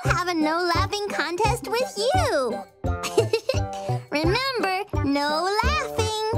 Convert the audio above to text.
I'll have a no laughing contest with you. Remember, no laughing.